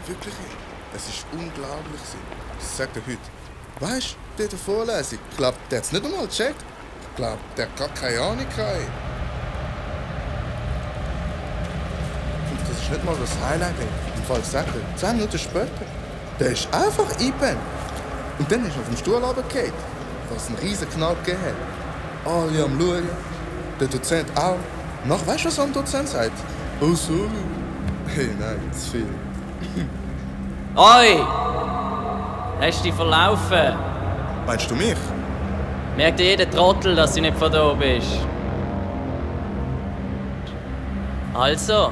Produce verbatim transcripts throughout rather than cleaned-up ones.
wirklich hin. Es war unglaublich. Ich sag dir heute. Weißt du, der Vorlesung, ich glaube, der hat es nicht einmal gecheckt. Ich glaube, der hat gar keine Ahnung gehabt. Und das ist nicht mal das Highlight. Im Fall sagt er, zehn Minuten später, der ist einfach eingepennt. Und dann ist er auf dem Stuhl runtergefallen, was einen riesen Knall gegeben hat. Alle am Schauen, der Dozent auch. Nach, weißt du, was am Dozent sagt? Oh, sorry. Hey, nein, zu viel. Oi! Hast du dich verlaufen? Meinst du mich? Merkt jeder Trottel, dass du nicht von da bist. Also?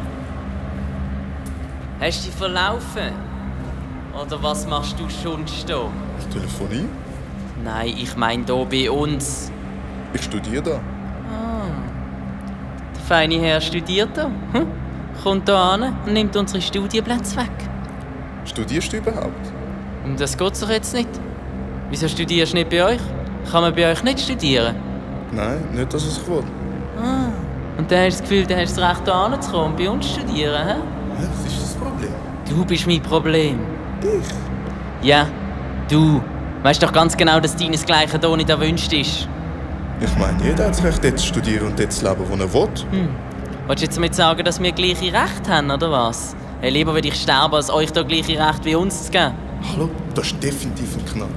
Hast du dich verlaufen? Oder was machst du sonst da? Ich telefoniere. Nein, ich meine hier bei uns. Ich studiere da. Ah. Der feine Herr studiert da. Hm? Kommt hier an und nimmt unsere Studienplätze weg. Studierst du überhaupt? Und das geht doch jetzt nicht. Wieso studierst du nicht bei euch? Kann man bei euch nicht studieren? Nein, nicht, dass ich will. Ah. Und dann hast du das Gefühl, dann hast du das Recht, hier hinzukommen und bei uns studieren, hä? Ja, was ist das Problem? Du bist mein Problem. Ich? Ja, du. Weißt doch ganz genau, dass deinesgleichen hier nicht erwünscht ist. Ich meine, jeder hat das Recht, dort zu studieren und dort zu leben, wo er will. Hm. Willst du jetzt damit sagen, dass wir gleiche Rechte haben, oder was? Hey, lieber würde ich sterben, als euch da gleiche Rechte wie uns zu geben. Hallo? Das ist definitiv ein Knall.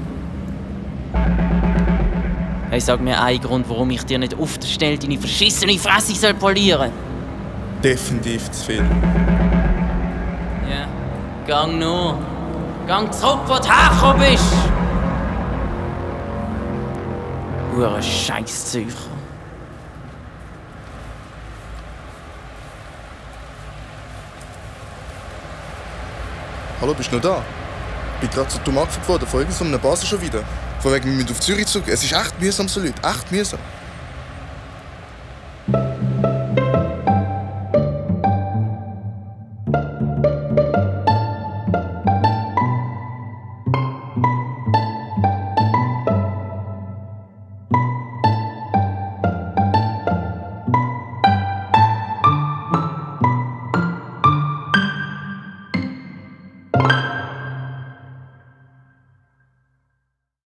Hey, sag mir einen Grund, warum ich dir nicht auf der Stelle deine verschissene Fresse soll polieren. Definitiv zu viel. Ja, gang nur. Gang zurück, wo du hergekommen bist. Hure Scheißzeuger. Hallo, bist du noch da? Ich bin gerade so dumm abgeführt worden von irgendeinem Basis schon wieder. Von wegen, wir müssen auf Zürich zurück. Es ist echt mühsam, so Leute. Echt mühsam.